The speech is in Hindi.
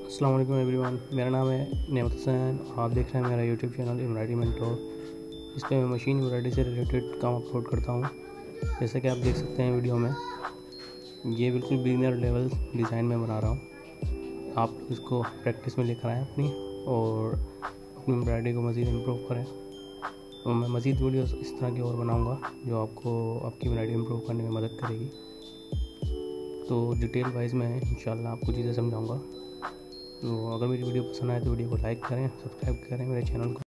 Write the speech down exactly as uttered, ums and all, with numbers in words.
अस्सलाम वालेकुम एवरीवन, मेरा नाम है नेमत हुसैन और आप देख रहे हैं मेरा यूट्यूब चैनल एम्ब्रॉयडरी मेंटोर। इस पर मैं मशीन एम्ब्रॉयडरी से रिलेटेड काम अपलोड करता हूँ। जैसे कि आप देख सकते हैं वीडियो में, ये बिल्कुल बिगिनर लेवल डिज़ाइन में बना रहा हूँ। आप लोग इसको प्रैक्टिस में लेकर आएँ अपनी और अपनी एम्ब्रॉयडरी को मज़ीद इम्प्रूव करें। तो मैं मज़ीद वीडियोस इस तरह की और बनाऊँगा जो आपको आपकी एम्ब्रॉयडरी इम्प्रूव करने में मदद करेगी। तो डिटेल वाइज मैं इंशाल्लाह आपको चीज़ें समझाऊँगा। तो अगर मेरी वीडियो पसंद आए तो वीडियो को लाइक करें, सब्सक्राइब करें मेरे चैनल को।